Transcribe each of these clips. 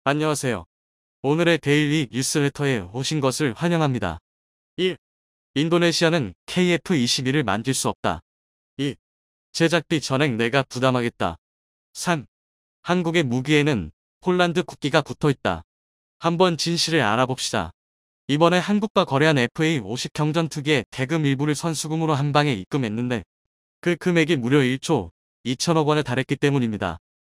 안녕하세요. 오늘의 데일리 뉴스레터에 오신 것을 환영합니다. 1. 인도네시아는 KF-21을 만들 수 없다. 2. 제작비 전액 내가 부담하겠다. 3. 한국의 무기에는 폴란드 국기가 붙어있다. 한번 진실을 알아봅시다. 이번에 한국과 거래한 FA-50 경전투기의 대금 일부를 선수금으로 한 방에 입금했는데 그 금액이 무려 1조 2천억 원에 달했기 때문입니다.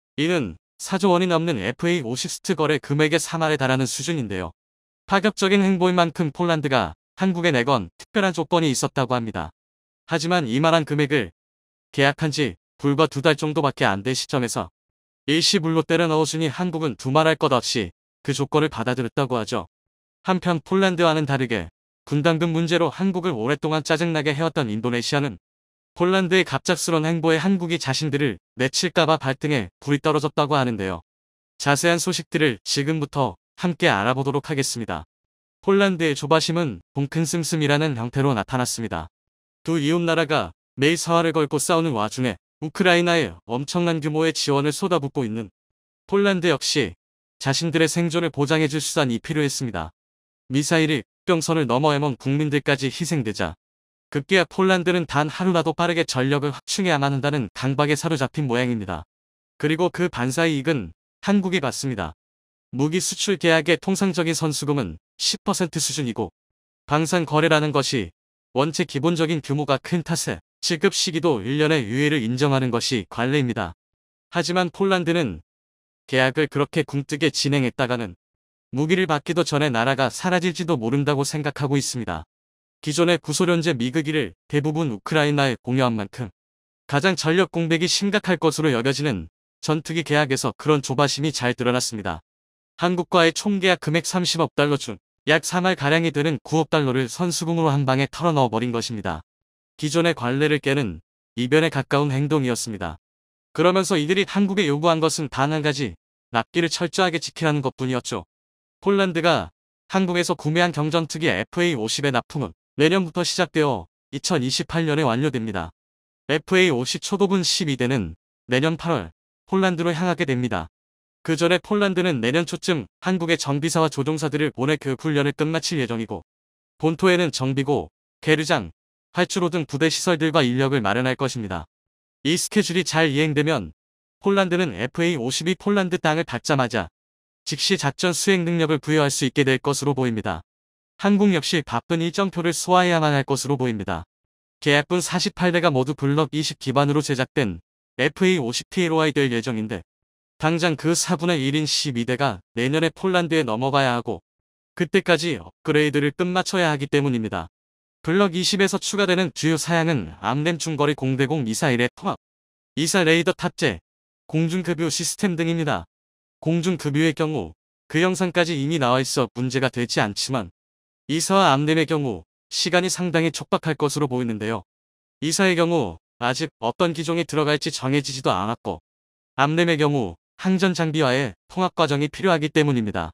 이는 4조 원이 넘는 FA-50 스트 거래 금액의 3할에 달하는 수준인데요. 파격적인 행보인 만큼 폴란드가 한국에 내건 특별한 조건이 있었다고 합니다. 하지만 이만한 금액을 계약한 지 불과 2달 정도밖에 안 된 시점에서 일시불로 때려 넣으시니 한국은 두말할 것 없이 그 조건을 받아들였다고 하죠. 한편 폴란드와는 다르게 분담금 문제로 한국을 오랫동안 짜증나게 해왔던 인도네시아는 폴란드의 갑작스런 행보에 한국이 자신들을 내칠까봐 발등에 불이 떨어졌다고 하는데요. 자세한 소식들을 지금부터 함께 알아보도록 하겠습니다. 폴란드의 조바심은 동큰 씀씀이라는 형태로 나타났습니다. 두 이웃나라가 매일 사활을 걸고 싸우는 와중에 우크라이나에 엄청난 규모의 지원을 쏟아붓고 있는 폴란드 역시 자신들의 생존을 보장해줄 수단이 필요했습니다. 미사일이 국경선을 넘어 해먼 국민들까지 희생되자 급기야 폴란드는 단 하루라도 빠르게 전력을 확충해야만 한다는 강박에 사로잡힌 모양입니다. 그리고 그 반사의 이익은 한국이 받습니다. 무기 수출 계약의 통상적인 선수금은 10% 수준이고 방산 거래라는 것이 원체 기본적인 규모가 큰 탓에 지급 시기도 1년의 유예를 인정하는 것이 관례입니다. 하지만 폴란드는 계약을 그렇게 궁뜨게 진행했다가는 무기를 받기도 전에 나라가 사라질지도 모른다고 생각하고 있습니다. 기존의 구소련제 미그기를 대부분 우크라이나에 공여한 만큼 가장 전력 공백이 심각할 것으로 여겨지는 전투기 계약에서 그런 조바심이 잘 드러났습니다. 한국과의 총계약 금액 30억 달러 중 약 3할가량이 되는 9억 달러를 선수금으로 한 방에 털어넣어버린 것입니다. 기존의 관례를 깨는 이변에 가까운 행동이었습니다. 그러면서 이들이 한국에 요구한 것은 단 한 가지, 납기를 철저하게 지키라는 것뿐이었죠. 폴란드가 한국에서 구매한 경전투기 FA-50의 납품은 내년부터 시작되어 2028년에 완료됩니다. FA-50 초도분 12대는 내년 8월 폴란드로 향하게 됩니다. 그 전에 폴란드는 내년 초쯤 한국의 정비사와 조종사들을 보내 교육훈련을 끝마칠 예정이고 본토에는 정비고, 계류장, 활주로 등 부대 시설들과 인력을 마련할 것입니다. 이 스케줄이 잘 이행되면 폴란드는 FA-52 폴란드 땅을 받자마자 즉시 작전 수행 능력을 부여할 수 있게 될 것으로 보입니다. 한국 역시 바쁜 일정표를 소화해야만 할 것으로 보입니다. 계약분 48대가 모두 블럭 20 기반으로 제작된 FA-50TLOI 될 예정인데 당장 그 4분의 1인 12대가 내년에 폴란드에 넘어가야 하고 그때까지 업그레이드를 끝마쳐야 하기 때문입니다. 블럭 20에서 추가되는 주요 사양은 암램 중거리 공대공 미사일의 통합, 이사 레이더 탑재, 공중급유 시스템 등입니다. 공중급유의 경우 그 영상까지 이미 나와 있어 문제가 되지 않지만 이사와 암램의 경우 시간이 상당히 촉박할 것으로 보이는데요. 이사의 경우 아직 어떤 기종이 들어갈지 정해지지도 않았고 암램의 경우 항전 장비와의 통합 과정이 필요하기 때문입니다.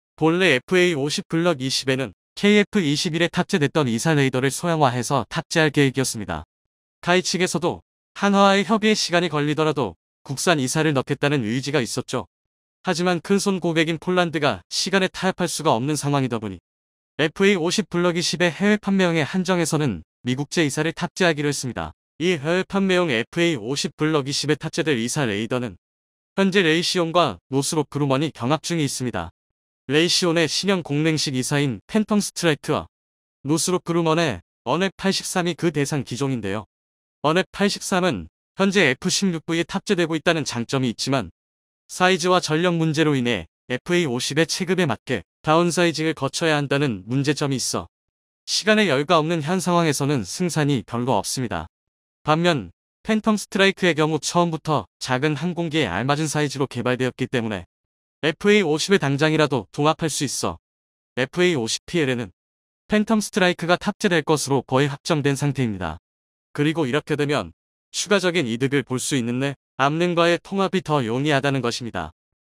본래 FA-50 블럭 20에는 KF-21에 탑재됐던 이사 레이더를 소형화해서 탑재할 계획이었습니다. 카이 측에서도 한화와의 협의에 시간이 걸리더라도 국산 이사를 넣겠다는 의지가 있었죠. 하지만 큰손 고객인 폴란드가 시간에 타협할 수가 없는 상황이다 보니 FA-50 블럭 20의 해외 판매용에 한정해서는 미국제 이사를 탑재하기로 했습니다. 이 해외 판매용 FA-50 블럭 20에 탑재될 이사 레이더는 현재 레이시온과 노스롭 그루먼이 경합 중에 있습니다. 레이시온의 신형 공랭식 이사인 팬텀 스트라이크와 노스롭 그루먼의 어넵 83이 그 대상 기종인데요. 어넵 83은 현재 F-16V에 탑재되고 있다는 장점이 있지만 사이즈와 전력 문제로 인해 FA-50의 체급에 맞게 다운사이징을 거쳐야 한다는 문제점이 있어 시간에 여유가 없는 현 상황에서는 승산이 별로 없습니다. 반면 팬텀 스트라이크의 경우 처음부터 작은 항공기에 알맞은 사이즈로 개발되었기 때문에 FA-50의 당장이라도 동합할 수 있어 FA-50PL에는 팬텀 스트라이크가 탑재될 것으로 거의 확정된 상태입니다. 그리고 이렇게 되면 추가적인 이득을 볼 수 있는데 암램과의 통합이 더 용이하다는 것입니다.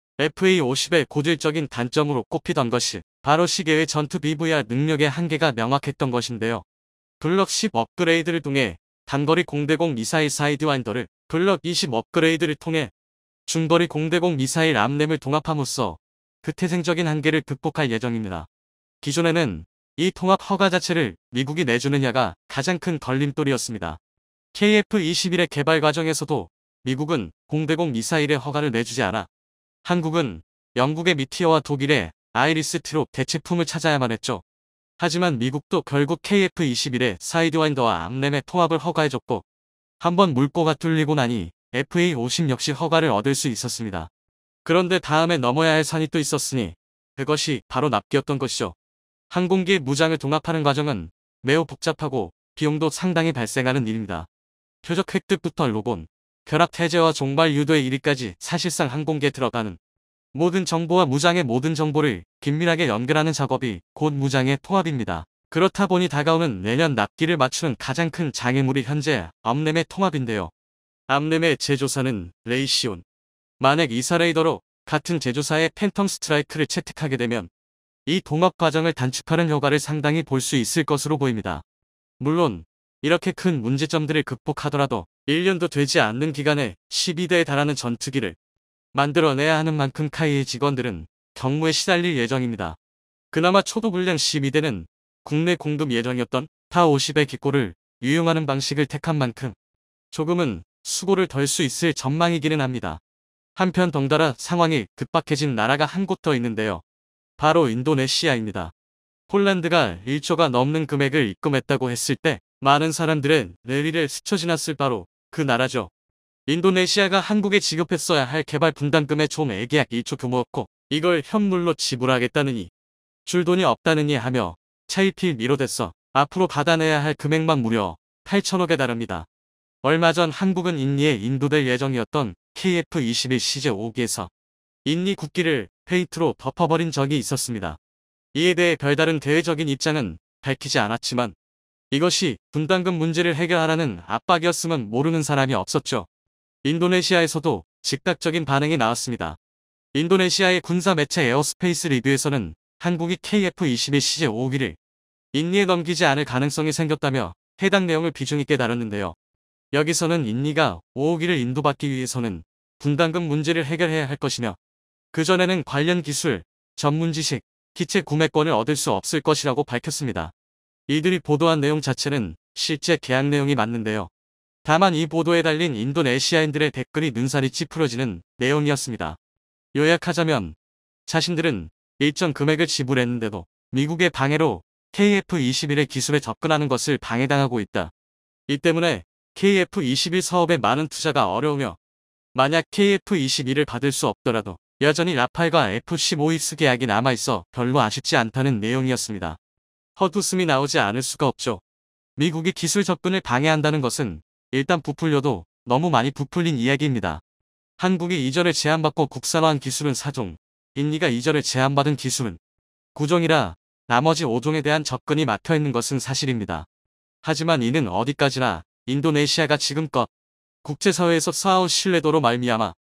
FA-50의 고질적인 단점으로 꼽히던 것이 바로 시계의 전투 BVR 능력의 한계가 명확했던 것인데요. 블럭 10 업그레이드를 통해 단거리 공대공 미사일 사이드와인더를 블럭 20 업그레이드를 통해 중거리 공대공 미사일 암램을 동합함으로써 그 태생적인 한계를 극복할 예정입니다. 기존에는 이 통합 허가 자체를 미국이 내주느냐가 가장 큰 걸림돌이었습니다. KF-21의 개발 과정에서도 미국은 공대공 미사일의 허가를 내주지 않아 한국은 영국의 미티어와 독일의 아이리스-T로 대체품을 찾아야만 했죠. 하지만 미국도 결국 KF-21의 사이드와인더와 암램의 통합을 허가해줬고 한번 물꼬가 뚫리고 나니 FA-50 역시 허가를 얻을 수 있었습니다. 그런데 다음에 넘어야 할 산이 또 있었으니 그것이 바로 납기였던 것이죠. 항공기의 무장을 동합하는 과정은 매우 복잡하고 비용도 상당히 발생하는 일입니다. 표적 획득부터 로본, 결합 해제와 종발 유도에 이르기까지 사실상 항공기에 들어가는 모든 정보와 무장의 모든 정보를 긴밀하게 연결하는 작업이 곧 무장의 통합입니다. 그렇다 보니 다가오는 내년 납기를 맞추는 가장 큰 장애물이 현재 암램의 통합인데요. 암램의 제조사는 레이시온. 만약 이사레이더로 같은 제조사의 팬텀 스트라이크를 채택하게 되면 이 동업 과정을 단축하는 효과를 상당히 볼 수 있을 것으로 보입니다. 물론 이렇게 큰 문제점들을 극복하더라도 1년도 되지 않는 기간에 12대에 달하는 전투기를 만들어내야 하는 만큼 카이의 직원들은 경무에 시달릴 예정입니다. 그나마 초도 분량 12대는 국내 공급 예정이었던 타-50의 기꼬를 유용하는 방식을 택한 만큼 조금은 수고를 덜 수 있을 전망이기는 합니다. 한편 덩달아 상황이 급박해진 나라가 한 곳 더 있는데요. 바로 인도네시아입니다. 폴란드가 1조가 넘는 금액을 입금했다고 했을 때 많은 사람들은 랠리를 스쳐 지났을 바로 그 나라죠. 인도네시아가 한국에 지급했어야 할 개발 분담금의 총 애계약 1조 규모였고 이걸 현물로 지불하겠다느니 줄 돈이 없다느니 하며 차일피일 미뤄댔어. 앞으로 받아내야 할 금액만 무려 8천억에 달합니다. 얼마 전 한국은 인니에 인도될 예정이었던 KF-21 CJ-5기에서 인니 국기를 페인트로 덮어버린 적이 있었습니다. 이에 대해 별다른 대외적인 입장은 밝히지 않았지만 이것이 분담금 문제를 해결하라는 압박이었으면 모르는 사람이 없었죠. 인도네시아에서도 즉각적인 반응이 나왔습니다. 인도네시아의 군사 매체 에어스페이스 리뷰에서는 한국이 KF-21 CJ-5기를 인니에 넘기지 않을 가능성이 생겼다며 해당 내용을 비중 있게 다뤘는데요. 여기서는 인니가 5호기를 인도받기 위해서는 분담금 문제를 해결해야 할 것이며 그전에는 관련 기술, 전문 지식, 기체 구매권을 얻을 수 없을 것이라고 밝혔습니다. 이들이 보도한 내용 자체는 실제 계약 내용이 맞는데요. 다만 이 보도에 달린 인도네시아인들의 댓글이 눈살이 찌푸려지는 내용이었습니다. 요약하자면 자신들은 일정 금액을 지불했는데도 미국의 방해로 KF-21의 기술에 접근하는 것을 방해당하고 있다. 이 때문에 KF-21 사업에 많은 투자가 어려우며 만약 KF-21을 받을 수 없더라도 여전히 라팔과 F-15X 계약이 남아있어 별로 아쉽지 않다는 내용이었습니다. 헛웃음이 나오지 않을 수가 없죠. 미국이 기술 접근을 방해한다는 것은 일단 부풀려도 너무 많이 부풀린 이야기입니다. 한국이 이전에 제한받고 국산화한 기술은 4종, 인니가 이전에 제한받은 기술은 9종이라 나머지 5종에 대한 접근이 막혀있는 것은 사실입니다. 하지만 이는 어디까지나 인도네시아가 지금껏 국제사회에서 쌓아온 신뢰도로 말미암아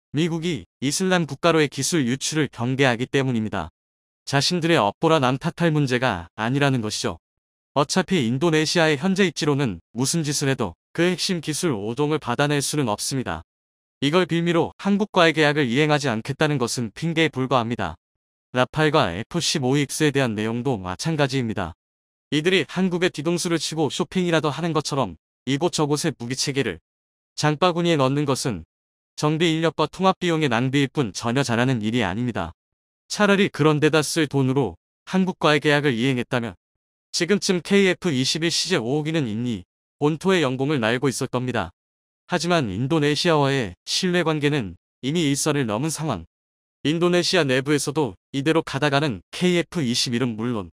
미국이 이슬람 국가로의 기술 유출을 경계하기 때문입니다. 자신들의 업보라 남 탓할 문제가 아니라는 것이죠. 어차피 인도네시아의 현재 입지로는 무슨 짓을 해도 그 핵심 기술 5종을 받아낼 수는 없습니다. 이걸 빌미로 한국과의 계약을 이행하지 않겠다는 것은 핑계에 불과합니다. 라팔과 F-15X에 대한 내용도 마찬가지입니다. 이들이 한국에 뒤통수를 치고 쇼핑이라도 하는 것처럼 이곳저곳에 무기체계를 장바구니에 넣는 것은 정비 인력과 통합 비용의 낭비일 뿐 전혀 잘하는 일이 아닙니다. 차라리 그런 데다 쓸 돈으로 한국과의 계약을 이행했다면 지금쯤 KF-21 CJ-5호기는 인니, 본토의 영공을 날고 있을 겁니다. 하지만 인도네시아와의 신뢰관계는 이미 일선을 넘은 상황. 인도네시아 내부에서도 이대로 가다가는 KF-21은 물론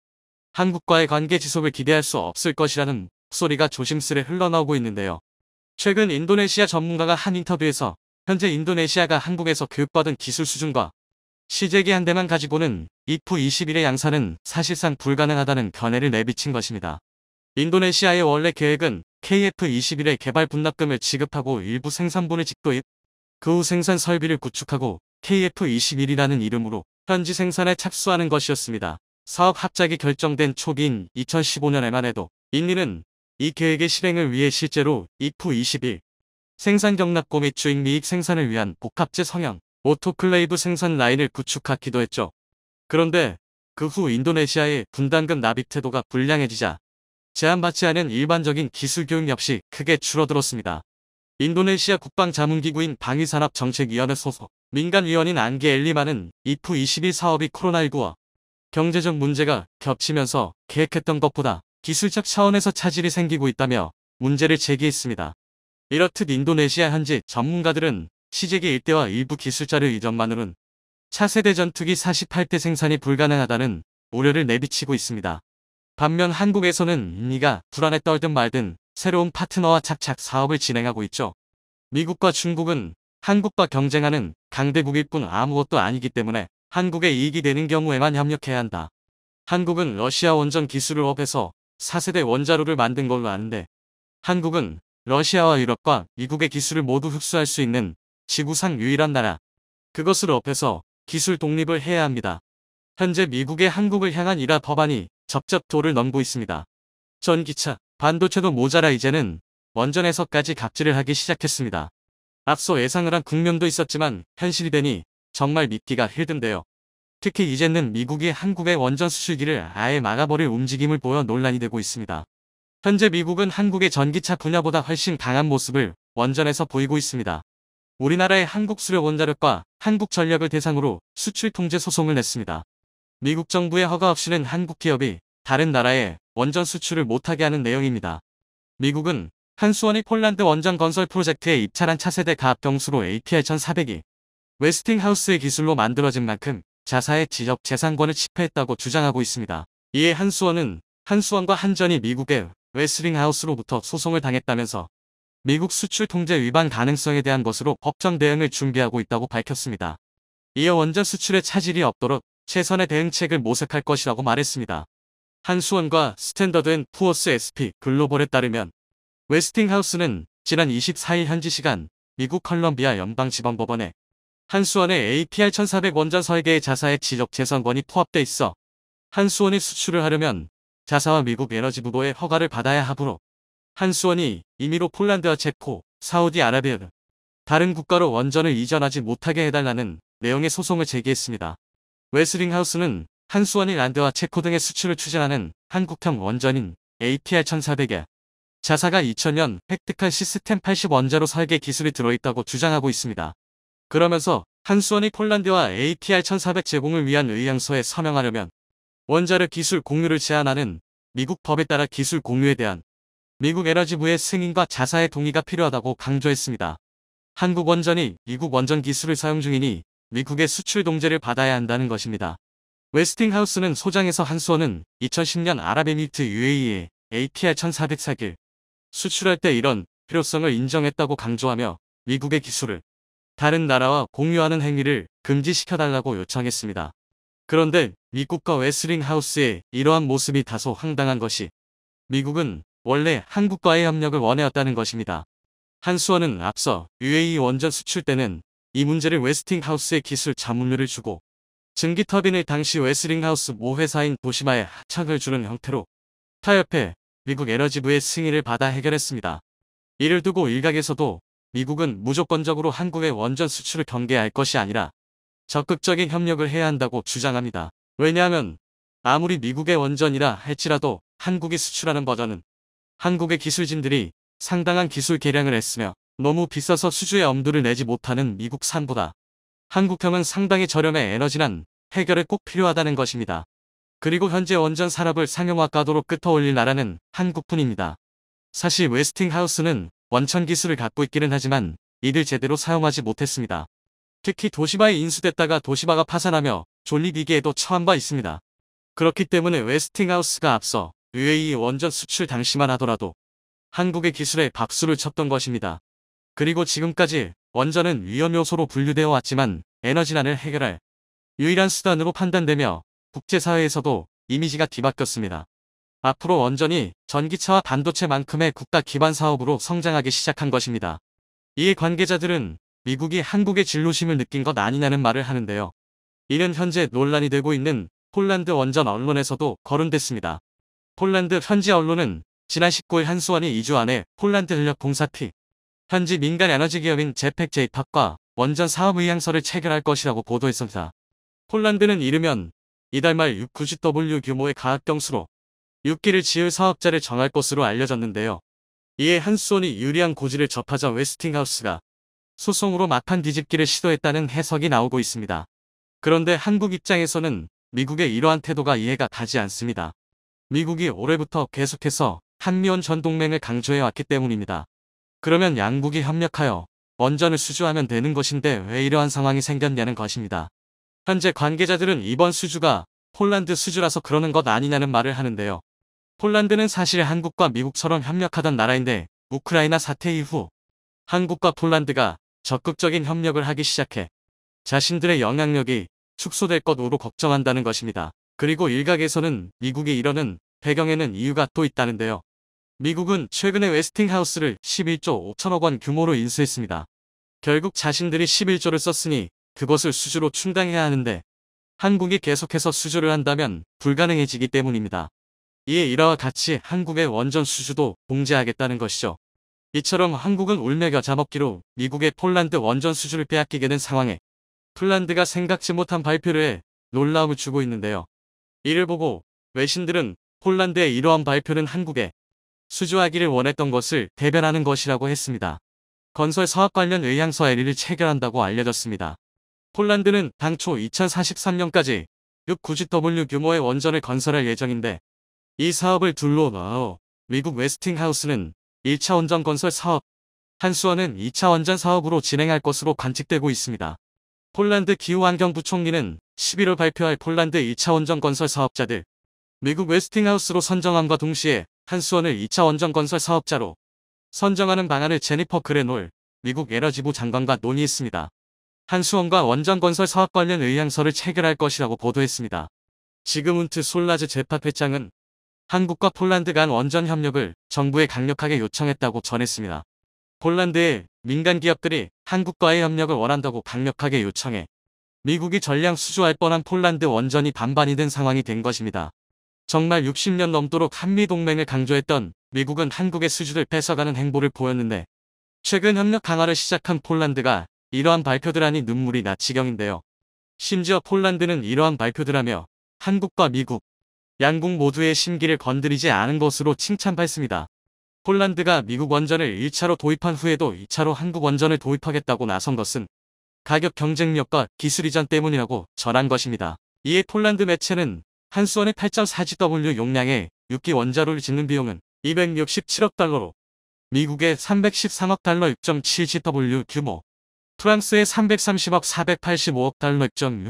한국과의 관계 지속을 기대할 수 없을 것이라는 소리가 조심스레 흘러나오고 있는데요. 최근 인도네시아 전문가가 한 인터뷰에서 현재 인도네시아가 한국에서 교육받은 기술 수준과 시제기 한 대만 가지고는 KF-21의 양산은 사실상 불가능하다는 견해를 내비친 것입니다. 인도네시아의 원래 계획은 KF-21의 개발 분담금을 지급하고 일부 생산분을 직도입, 그 후 생산 설비를 구축하고 KF-21이라는 이름으로 현지 생산에 착수하는 것이었습니다. 사업 합작이 결정된 초기인 2015년에만 해도 인니는 이 계획의 실행을 위해 실제로 KF-21 생산 경납고 및 주익미익 생산을 위한 복합재 성형 오토클레이브 생산 라인을 구축하기도 했죠. 그런데 그 후 인도네시아의 분담금 납입 태도가 불량해지자 제한받지 않은 일반적인 기술 교육 역시 크게 줄어들었습니다. 인도네시아 국방자문기구인 방위산업정책위원회 소속 민간위원인 안게 엘리만은 이프-21 사업이 코로나19와 경제적 문제가 겹치면서 계획했던 것보다 기술적 차원에서 차질이 생기고 있다며 문제를 제기했습니다. 이렇듯 인도네시아 현지 전문가들은 시제기 일대와 일부 기술자료 이전만으로는 차세대 전투기 48대 생산이 불가능하다는 우려를 내비치고 있습니다. 반면 한국에서는 이가 불안에 떨든 말든 새로운 파트너와 착착 사업을 진행하고 있죠. 미국과 중국은 한국과 경쟁하는 강대국일 뿐 아무것도 아니기 때문에 한국에 이익이 되는 경우에만 협력해야 한다. 한국은 러시아 원전 기술을 업해서 4세대 원자로를 만든 걸로 아는데 한국은 러시아와 유럽과 미국의 기술을 모두 흡수할 수 있는 지구상 유일한 나라. 그것을 업해서 기술 독립을 해야 합니다. 현재 미국의 한국을 향한 이라 법안이 접접도를 넘고 있습니다. 전기차, 반도체도 모자라 이제는 원전에서까지 갑질을 하기 시작했습니다. 앞서 예상을 한 국면도 있었지만 현실이 되니 정말 믿기가 힘든데요. 특히 이제는 미국이 한국의 원전 수출기를 아예 막아버릴 움직임을 보여 논란이 되고 있습니다. 현재 미국은 한국의 전기차 분야보다 훨씬 강한 모습을 원전에서 보이고 있습니다. 우리나라의 한국수력원자력과 한국전력을 대상으로 수출 통제 소송을 냈습니다. 미국 정부의 허가 없이는 한국 기업이 다른 나라에 원전 수출을 못하게 하는 내용입니다. 미국은 한수원이 폴란드 원전 건설 프로젝트에 입찰한 차세대 가압병수로 APR-1400이 웨스팅하우스의 기술로 만들어진 만큼 자사의 지적 재산권을 침해했다고 주장하고 있습니다. 이에 한수원과 한전이 미국의 웨스팅하우스로부터 소송을 당했다면서 미국 수출 통제 위반 가능성에 대한 것으로 법정 대응을 준비하고 있다고 밝혔습니다. 이어 원전 수출에 차질이 없도록 최선의 대응책을 모색할 것이라고 말했습니다. 한수원과 스탠더드&푸어스 SP 글로벌에 따르면 웨스팅하우스는 지난 24일 현지 시간 미국 컬럼비아 연방지방법원에 한수원의 APR-1400 원전 설계의 자사의 지적 재산권이 포함돼 있어 한수원이 수출을 하려면 자사와 미국 에너지부도의 허가를 받아야 하므로 한수원이 임의로 폴란드와 체코, 사우디아라비아 등 다른 국가로 원전을 이전하지 못하게 해달라는 내용의 소송을 제기했습니다. 웨스팅하우스는 한수원이 란드와 체코 등의 수출을 추진하는 한국형 원전인 APR-1400에 자사가 2000년 획득한 시스템 80 원자로 설계 기술이 들어있다고 주장하고 있습니다. 그러면서 한수원이 폴란드와 APR-1400 제공을 위한 의향서에 서명하려면 원자력 기술 공유를 제한하는 미국 법에 따라 기술 공유에 대한 미국 에너지부의 승인과 자사의 동의가 필요하다고 강조했습니다. 한국 원전이 미국 원전 기술을 사용 중이니 미국의 수출 동제를 받아야 한다는 것입니다. 웨스팅하우스는 소장에서 한수원은 2010년 아랍에미리트 UAE에 APR-1400 사기를 수출할 때 이런 필요성을 인정했다고 강조하며 미국의 기술을 다른 나라와 공유하는 행위를 금지시켜달라고 요청했습니다. 그런데 미국과 웨스팅하우스의 이러한 모습이 다소 황당한 것이 미국은 원래 한국과의 협력을 원해왔다는 것입니다. 한수원은 앞서 UAE 원전 수출 때는 이 문제를 웨스팅하우스의 기술 자문료를 주고 증기터빈을 당시 웨스팅하우스 모 회사인 도시마에 하청을 주는 형태로 타협해 미국 에너지부의 승인을 받아 해결했습니다. 이를 두고 일각에서도 미국은 무조건적으로 한국의 원전 수출을 경계할 것이 아니라 적극적인 협력을 해야 한다고 주장합니다. 왜냐하면 아무리 미국의 원전이라 할지라도 한국이 수출하는 버전은 한국의 기술진들이 상당한 기술 개량을 했으며 너무 비싸서 수주의 엄두를 내지 못하는 미국산보다 한국형은 상당히 저렴해 에너지난 해결에 꼭 필요하다는 것입니다. 그리고 현재 원전 산업을 상용화가도로 끌어올릴 나라는 한국뿐입니다. 사실 웨스팅하우스는 원천 기술을 갖고 있기는 하지만 이를 제대로 사용하지 못했습니다. 특히 도시바에 인수됐다가 도시바가 파산하며 존립위기에도 처한 바 있습니다. 그렇기 때문에 웨스팅하우스가 앞서 UAE 원전 수출 당시만 하더라도 한국의 기술에 박수를 쳤던 것입니다. 그리고 지금까지 원전은 위험 요소로 분류되어 왔지만 에너지난을 해결할 유일한 수단으로 판단되며 국제사회에서도 이미지가 뒤바뀌었습니다. 앞으로 원전이 전기차와 반도체만큼의 국가 기반 사업으로 성장하기 시작한 것입니다. 이에 관계자들은 미국이 한국의 진로심을 느낀 것 아니냐는 말을 하는데요. 이는 현재 논란이 되고 있는 폴란드 원전 언론에서도 거론됐습니다. 폴란드 현지 언론은 지난 19일 한수원이 2주 안에 폴란드 전력공사 P 현지 민간 에너지 기업인 제펙 제이팝과 원전 사업 의향서를 체결할 것이라고 보도했습니다. 폴란드는 이르면 이달 말 6-9GW 규모의 가압경수로 6기를 지을 사업자를 정할 것으로 알려졌는데요. 이에 한수원이 유리한 고지를 접하자 웨스팅하우스가 소송으로 막판 뒤집기를 시도했다는 해석이 나오고 있습니다. 그런데 한국 입장에서는 미국의 이러한 태도가 이해가 가지 않습니다. 미국이 올해부터 계속해서 한미원 전동맹을 강조해왔기 때문입니다. 그러면 양국이 협력하여 원전을 수주하면 되는 것인데 왜 이러한 상황이 생겼냐는 것입니다. 현재 관계자들은 이번 수주가 폴란드 수주라서 그러는 것 아니냐는 말을 하는데요. 폴란드는 사실 한국과 미국처럼 협력하던 나라인데 우크라이나 사태 이후 한국과 폴란드가 적극적인 협력을 하기 시작해 자신들의 영향력이 축소될 것으로 걱정한다는 것입니다. 그리고 일각에서는 미국이 이러는 배경에는 이유가 또 있다는데요. 미국은 최근에 웨스팅하우스를 11조 5천억 원 규모로 인수했습니다. 결국 자신들이 11조를 썼으니 그것을 수주로 충당해야 하는데 한국이 계속해서 수주를 한다면 불가능해지기 때문입니다. 이에 이와 같이 한국의 원전 수주도 봉제하겠다는 것이죠. 이처럼 한국은 울며 겨자먹기로 미국의 폴란드 원전 수주를 빼앗기게 된 상황에 폴란드가 생각지 못한 발표를 해 놀라움을 주고 있는데요. 이를 보고 외신들은 폴란드의 이러한 발표는 한국에 수주하기를 원했던 것을 대변하는 것이라고 했습니다. 건설 사업 관련 의향서 LE를 체결한다고 알려졌습니다. 폴란드는 당초 2043년까지 6-9GW 규모의 원전을 건설할 예정인데 이 사업을 둘러 미국 웨스팅하우스는 1차 원전 건설 사업, 한수원은 2차 원전 사업으로 진행할 것으로 관측되고 있습니다. 폴란드 기후환경부총리는 11월 발표할 폴란드 2차 원전 건설 사업자들, 미국 웨스팅하우스로 선정함과 동시에 한수원을 2차 원전 건설 사업자로 선정하는 방안을 제니퍼 그레놀 미국 에너지부 장관과 논의했습니다. 한수원과 원전 건설 사업 관련 의향서를 체결할 것이라고 보도했습니다. 지그문트 솔라즈 재팟회장은 한국과 폴란드 간 원전 협력을 정부에 강력하게 요청했다고 전했습니다. 폴란드의 민간 기업들이 한국과의 협력을 원한다고 강력하게 요청해 미국이 전량 수주할 뻔한 폴란드 원전이 반반이 된 상황이 된 것입니다. 정말 60년 넘도록 한미동맹을 강조했던 미국은 한국의 수주를 뺏어가는 행보를 보였는데 최근 협력 강화를 시작한 폴란드가 이러한 발표들 하니 눈물이 나 지경인데요. 심지어 폴란드는 이러한 발표들 하며 한국과 미국, 양국 모두의 심기를 건드리지 않은 것으로 칭찬받습니다. 폴란드가 미국 원전을 1차로 도입한 후에도 2차로 한국 원전을 도입하겠다고 나선 것은 가격 경쟁력과 기술 이전 때문이라고 전한 것입니다. 이에 폴란드 매체는 한수원의 8.4GW 용량의 6기 원자로를 짓는 비용은 267억 달러로 미국의 313억 달러 6.7GW 규모, 프랑스의 330억 485억 달러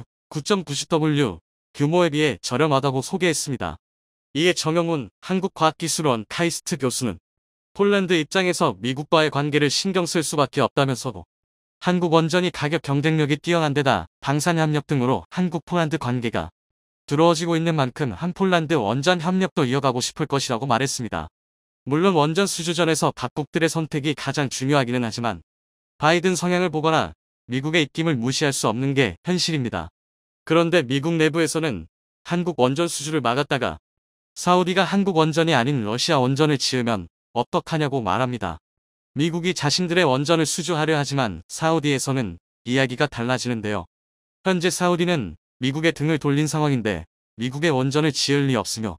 9.9GW 규모에 비해 저렴하다고 소개했습니다. 이에 정영훈 한국과학기술원 카이스트 교수는 폴란드 입장에서 미국과의 관계를 신경 쓸 수밖에 없다면서도 한국 원전이 가격 경쟁력이 뛰어난 데다 방산협력 등으로 한국 폴란드 관계가 두려워지고 있는 만큼 한폴란드 원전 협력도 이어가고 싶을 것이라고 말했습니다. 물론 원전 수주전에서 각국들의 선택이 가장 중요하기는 하지만 바이든 성향을 보거나 미국의 입김을 무시할 수 없는 게 현실입니다. 그런데 미국 내부에서는 한국 원전 수주를 막았다가 사우디가 한국 원전이 아닌 러시아 원전을 지으면 어떡하냐고 말합니다. 미국이 자신들의 원전을 수주하려 하지만 사우디에서는 이야기가 달라지는데요. 현재 사우디는 미국의 등을 돌린 상황인데 미국의 원전을 지을 리 없으며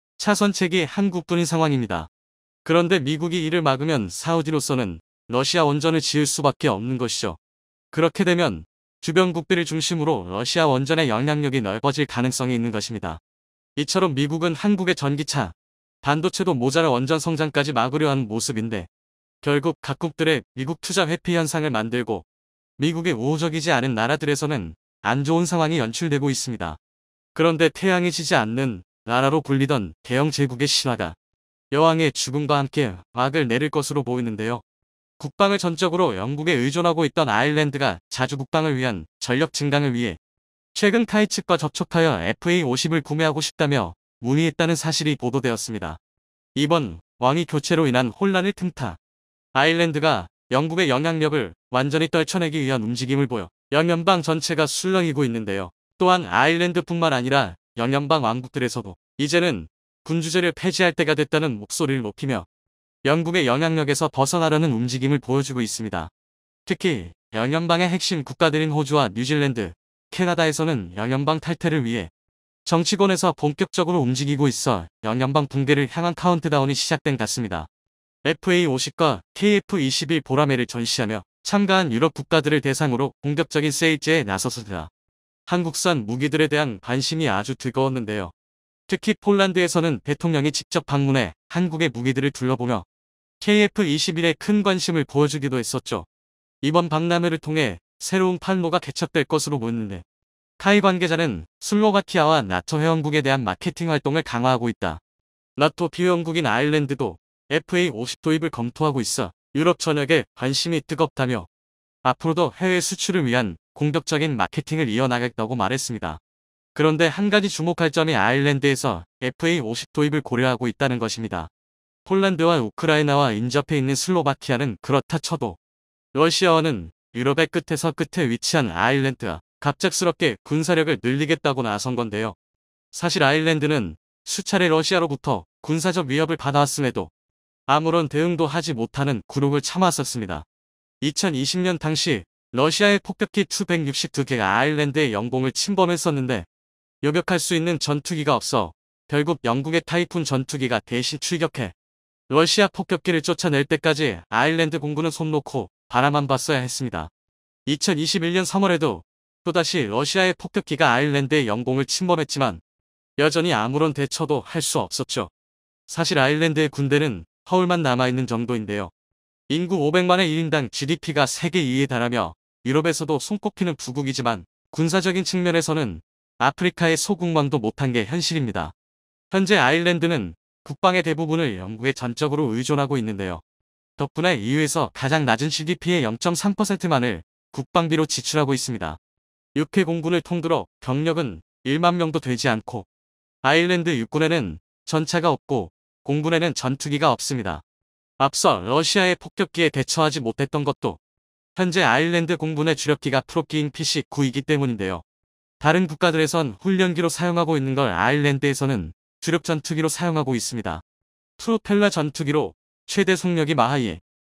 차선책이 한국뿐인 상황입니다. 그런데 미국이 이를 막으면 사우디로서는 러시아 원전을 지을 수밖에 없는 것이죠. 그렇게 되면 주변국들을 중심으로 러시아 원전의 영향력이 넓어질 가능성이 있는 것입니다. 이처럼 미국은 한국의 전기차, 반도체도 모자라 원전 성장까지 막으려 하는 모습인데 결국 각국들의 미국 투자 회피 현상을 만들고 미국의 우호적이지 않은 나라들에서는 안 좋은 상황이 연출되고 있습니다. 그런데 태양이 지지 않는 나라로 불리던 대영 제국의 신화가 여왕의 죽음과 함께 막을 내릴 것으로 보이는데요. 국방을 전적으로 영국에 의존하고 있던 아일랜드가 자주 국방을 위한 전력 증강을 위해 최근 카이 측과 접촉하여 FA-50을 구매하고 싶다며 문의했다는 사실이 보도되었습니다. 이번 왕위 교체로 인한 혼란을 틈타 아일랜드가 영국의 영향력을 완전히 떨쳐내기 위한 움직임을 보여 영연방 전체가 술렁이고 있는데요. 또한 아일랜드뿐만 아니라 영연방 왕국들에서도 이제는 군주제를 폐지할 때가 됐다는 목소리를 높이며 영국의 영향력에서 벗어나려는 움직임을 보여주고 있습니다. 특히 영연방의 핵심 국가들인 호주와 뉴질랜드, 캐나다에서는 영연방 탈퇴를 위해 정치권에서 본격적으로 움직이고 있어 연연방 붕괴를 향한 카운트다운이 시작된 같습니다. FA50과 KF21 보라매를 전시하며 참가한 유럽 국가들을 대상으로 공격적인 세일즈에 나섰습니다. 한국산 무기들에 대한 관심이 아주 뜨거웠는데요. 특히 폴란드에서는 대통령이 직접 방문해 한국의 무기들을 둘러보며 KF21에 큰 관심을 보여주기도 했었죠. 이번 박람회를 통해 새로운 판로가 개척될 것으로 보이는데 카이 관계자는 슬로바키아와 나토 회원국에 대한 마케팅 활동을 강화하고 있다. 나토 비회원국인 아일랜드도 FA50 도입을 검토하고 있어 유럽 전역에 관심이 뜨겁다며 앞으로도 해외 수출을 위한 공격적인 마케팅을 이어나가겠다고 말했습니다. 그런데 한 가지 주목할 점이 아일랜드에서 FA50 도입을 고려하고 있다는 것입니다. 폴란드와 우크라이나와 인접해 있는 슬로바키아는 그렇다 쳐도 러시아와는 유럽의 끝에서 끝에 위치한 아일랜드가 갑작스럽게 군사력을 늘리겠다고 나선 건데요. 사실 아일랜드는 수차례 러시아로부터 군사적 위협을 받아왔음에도 아무런 대응도 하지 못하는 굴욕을 참았었습니다. 2020년 당시 러시아의 폭격기 Tu-162개가 아일랜드의 영공을 침범했었는데 요격할 수 있는 전투기가 없어 결국 영국의 타이푼 전투기가 대신 출격해 러시아 폭격기를 쫓아낼 때까지 아일랜드 공군은 손 놓고 바라만 봤어야 했습니다. 2021년 3월에도 또다시 러시아의 폭격기가 아일랜드의 영공을 침범했지만 여전히 아무런 대처도 할 수 없었죠. 사실 아일랜드의 군대는 허울만 남아있는 정도인데요. 인구 500만의 1인당 GDP가 세계 2위에 달하며 유럽에서도 손꼽히는 부국이지만 군사적인 측면에서는 아프리카의 소국망도 못한 게 현실입니다. 현재 아일랜드는 국방의 대부분을 영국에 전적으로 의존하고 있는데요. 덕분에 EU에서 가장 낮은 GDP의 0.3%만을 국방비로 지출하고 있습니다. 육해 공군을 통틀어 병력은 1만 명도 되지 않고 아일랜드 육군에는 전차가 없고 공군에는 전투기가 없습니다. 앞서 러시아의 폭격기에 대처하지 못했던 것도 현재 아일랜드 공군의 주력기가 프로기인 PC-9이기 때문인데요. 다른 국가들에선 훈련기로 사용하고 있는 걸 아일랜드에서는 주력 전투기로 사용하고 있습니다. 프로펠러 전투기로 최대 속력이 마하에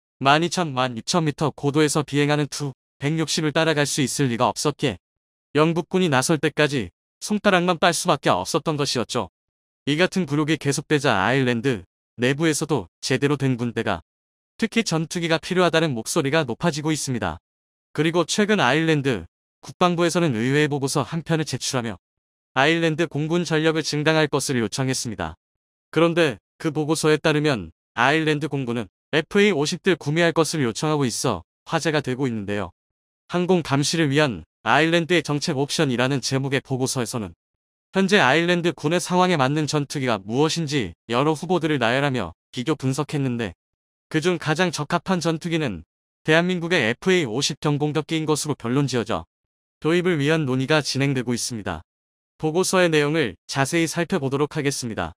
12,000-16,000m 고도에서 비행하는 Tu-160을 따라갈 수 있을 리가 없었기에 영국군이 나설 때까지 손가락만 빨 수밖에 없었던 것이었죠. 이 같은 굴욕이 계속되자 아일랜드 내부에서도 제대로 된 군대가 특히 전투기가 필요하다는 목소리가 높아지고 있습니다. 그리고 최근 아일랜드 국방부에서는 의회의 보고서 한 편을 제출하며 아일랜드 공군 전력을 증강할 것을 요청했습니다. 그런데 그 보고서에 따르면 아일랜드 공군은 FA50들 구매할 것을 요청하고 있어 화제가 되고 있는데요. 항공 감시를 위한 아일랜드의 정책 옵션이라는 제목의 보고서에서는 현재 아일랜드 군의 상황에 맞는 전투기가 무엇인지 여러 후보들을 나열하며 비교 분석했는데 그중 가장 적합한 전투기는 대한민국의 FA50 경공격기인 것으로 변론지어져 도입을 위한 논의가 진행되고 있습니다. 보고서의 내용을 자세히 살펴보도록 하겠습니다.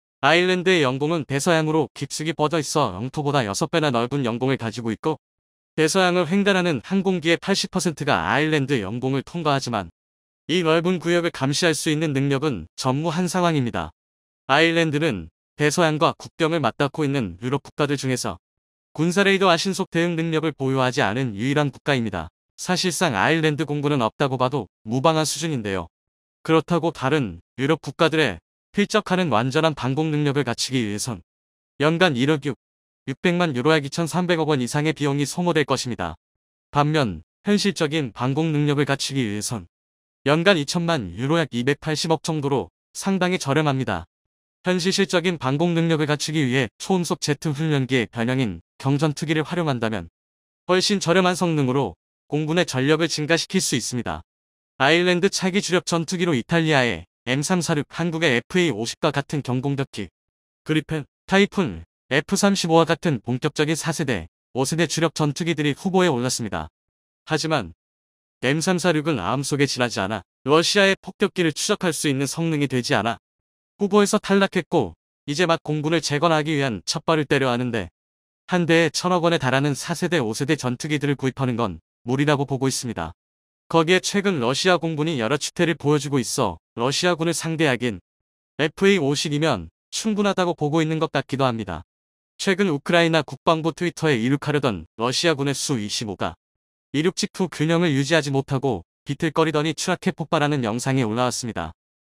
아일랜드의 영공은 대서양으로 깊숙이 뻗어 있어 영토보다 6배나 넓은 영공을 가지고 있고 대서양을 횡단하는 항공기의 80%가 아일랜드 영공을 통과하지만 이 넓은 구역을 감시할 수 있는 능력은 전무한 상황입니다. 아일랜드는 대서양과 국경을 맞닿고 있는 유럽 국가들 중에서 군사레이더와 신속 대응 능력을 보유하지 않은 유일한 국가입니다. 사실상 아일랜드 공군은 없다고 봐도 무방한 수준인데요. 그렇다고 다른 유럽 국가들에 필적하는 완전한 방공 능력을 갖추기 위해선 연간 1억 600만 유로 약 2,300억 원 이상의 비용이 소모될 것입니다. 반면 현실적인 방공 능력을 갖추기 위해선 연간 2천만 유로 약 280억 정도로 상당히 저렴합니다. 현실적인 방공 능력을 갖추기 위해 초음속 제트 훈련기의 변형인 경전투기를 활용한다면 훨씬 저렴한 성능으로 공군의 전력을 증가시킬 수 있습니다. 아일랜드 차기 주력 전투기로 이탈리아의 M346, 한국의 FA50과 같은 경공격기, 그리펜, 타이푼, F-35와 같은 본격적인 4세대, 5세대 주력 전투기들이 후보에 올랐습니다. 하지만 M346은 마음속에 지나지 않아 러시아의 폭격기를 추적할 수 있는 성능이 되지 않아 후보에서 탈락했고 이제 막 공군을 재건하기 위한 첫발을 때려 하는데 한 대에 1,000억 원에 달하는 4세대, 5세대 전투기들을 구입하는 건 무리라고 보고 있습니다. 거기에 최근 러시아 공군이 여러 추태를 보여주고 있어 러시아군을 상대하긴 FA50이면 충분하다고 보고 있는 것 같기도 합니다. 최근 우크라이나 국방부 트위터에 이륙하려던 러시아군의 Su-25가 이륙 직후 균형을 유지하지 못하고 비틀거리더니 추락해 폭발하는 영상이 올라왔습니다.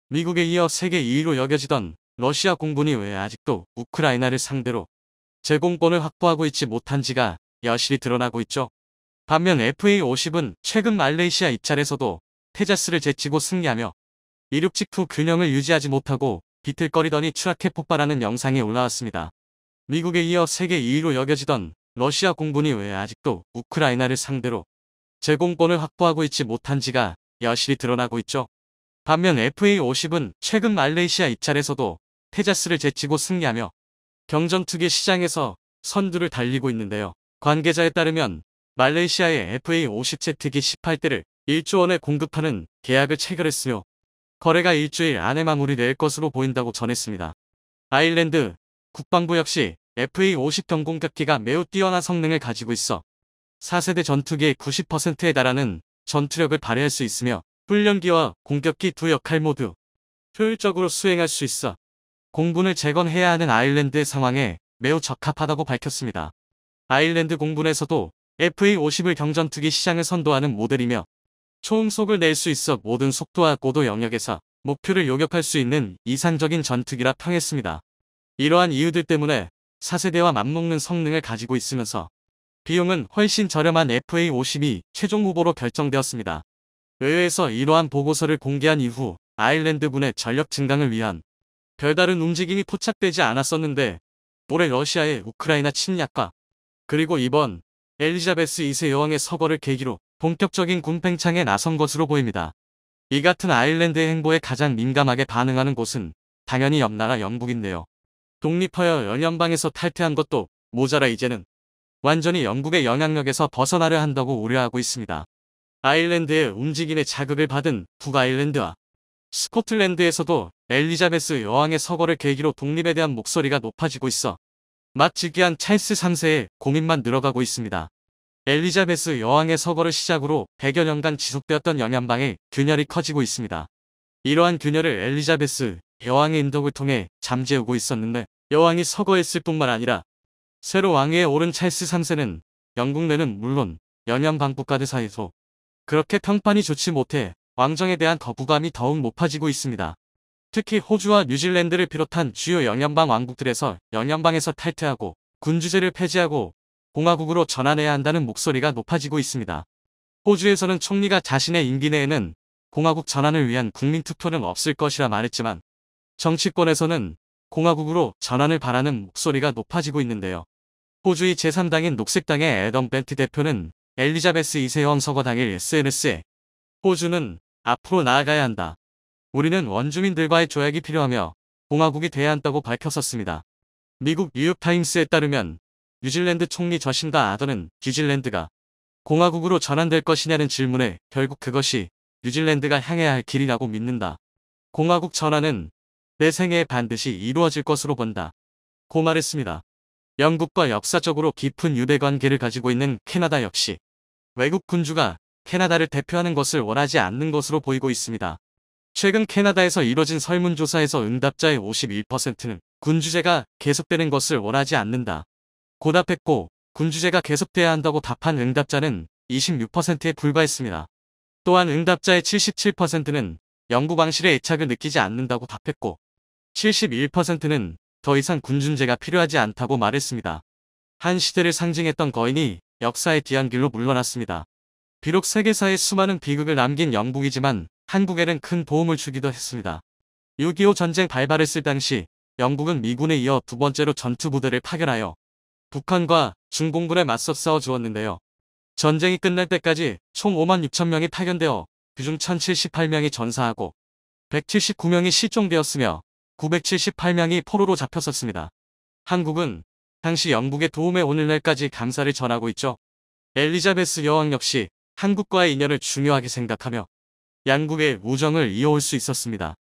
미국에 이어 세계 2위로 여겨지던 러시아 공군이 왜 아직도 우크라이나를 상대로 제공권을 확보하고 있지 못한지가 여실히 드러나고 있죠. 반면 FA-50은 최근 말레이시아 입찰에서도 테자스를 제치고 승리하며 이륙 직후 균형을 유지하지 못하고 비틀거리더니 추락해 폭발하는 영상이 올라왔습니다. 미국에 이어 세계 2위로 여겨지던 러시아 공군이 왜 아직도 우크라이나를 상대로 제공권을 확보하고 있지 못한지가 여실히 드러나고 있죠. 반면 FA-50은 최근 말레이시아 입찰에서도 테자스를 제치고 승리하며 경전투기 시장에서 선두를 달리고 있는데요. 관계자에 따르면 말레이시아의 FA-50 제트기 18대를 1조 원에 공급하는 계약을 체결했으며 거래가 일주일 안에 마무리될 것으로 보인다고 전했습니다. 아일랜드 국방부 역시 FA-50 경공격기가 매우 뛰어난 성능을 가지고 있어 4세대 전투기의 90%에 달하는 전투력을 발휘할 수 있으며 훈련기와 공격기 두 역할 모두 효율적으로 수행할 수 있어 공군을 재건해야 하는 아일랜드의 상황에 매우 적합하다고 밝혔습니다. 아일랜드 공군에서도 FA-50을 경전투기 시장을 선도하는 모델이며 초음속을 낼 수 있어 모든 속도와 고도 영역에서 목표를 요격할 수 있는 이상적인 전투기라 평했습니다. 이러한 이유들 때문에 4세대와 맞먹는 성능을 가지고 있으면서 비용은 훨씬 저렴한 FA-50이 최종 후보로 결정되었습니다. 의회에서 이러한 보고서를 공개한 이후 아일랜드군의 전력 증강을 위한 별다른 움직임이 포착되지 않았었는데 올해 러시아의 우크라이나 침략과 그리고 이번 엘리자베스 2세 여왕의 서거를 계기로 본격적인 군 팽창에 나선 것으로 보입니다. 이 같은 아일랜드의 행보에 가장 민감하게 반응하는 곳은 당연히 옆나라 영국인데요. 독립하여 연연방에서 탈퇴한 것도 모자라 이제는 완전히 영국의 영향력에서 벗어나려 한다고 우려하고 있습니다. 아일랜드의 움직임에 자극을 받은 북아일랜드와 스코틀랜드에서도 엘리자베스 여왕의 서거를 계기로 독립에 대한 목소리가 높아지고 있어 막 즉위한 찰스 3세의 고민만 늘어가고 있습니다. 엘리자베스 여왕의 서거를 시작으로 100여 년간 지속되었던 영연방의 균열이 커지고 있습니다. 이러한 균열을 엘리자베스 여왕의 인덕을 통해 잠재우고 있었는데 여왕이 서거했을 뿐만 아니라 새로 왕위에 오른 찰스 3세는 영국 내는 물론 영연방 국가들 사이에서 그렇게 평판이 좋지 못해 왕정에 대한 거부감이 더욱 높아지고 있습니다. 특히 호주와 뉴질랜드를 비롯한 주요 영연방 왕국들에서 영연방에서 탈퇴하고 군주제를 폐지하고 공화국으로 전환해야 한다는 목소리가 높아지고 있습니다. 호주에서는 총리가 자신의 임기 내에는 공화국 전환을 위한 국민투표는 없을 것이라 말했지만 정치권에서는 공화국으로 전환을 바라는 목소리가 높아지고 있는데요. 호주의 제3당인 녹색당의 애덤 벤트 대표는 엘리자베스 2세 여왕 서거 당일 SNS에 호주는 앞으로 나아가야 한다. 우리는 원주민들과의 조약이 필요하며 공화국이 돼야 한다고 밝혔었습니다. 미국 뉴욕타임스에 따르면 뉴질랜드 총리 저신다 아더는 뉴질랜드가 공화국으로 전환될 것이냐는 질문에 결국 그것이 뉴질랜드가 향해야 할 길이라고 믿는다. 공화국 전환은 내 생애에 반드시 이루어질 것으로 본다. 고 말했습니다. 영국과 역사적으로 깊은 유대관계를 가지고 있는 캐나다 역시 외국 군주가 캐나다를 대표하는 것을 원하지 않는 것으로 보이고 있습니다. 최근 캐나다에서 이뤄진 설문조사에서 응답자의 51%는 군주제가 계속되는 것을 원하지 않는다 고 답했고 군주제가 계속돼야 한다고 답한 응답자는 26%에 불과했습니다. 또한 응답자의 77%는 영국 왕실의 애착을 느끼지 않는다고 답했고 71%는 더 이상 군주제가 필요하지 않다고 말했습니다. 한 시대를 상징했던 거인이 역사의 뒤안길로 물러났습니다. 비록 세계사에 수많은 비극을 남긴 영국이지만 한국에는 큰 도움을 주기도 했습니다. 6.25 전쟁 발발했을 당시 영국은 미군에 이어 두 번째로 전투부대를 파견하여 북한과 중공군에 맞서 싸워 주었는데요. 전쟁이 끝날 때까지 총 5만 6천 명이 파견되어 그중 1078명이 전사하고 179명이 실종되었으며 978명이 포로로 잡혔었습니다. 한국은 당시 영국의 도움에 오늘날까지 감사를 전하고 있죠. 엘리자베스 여왕 역시 한국과의 인연을 중요하게 생각하며 양국의 우정을 이어올 수 있었습니다.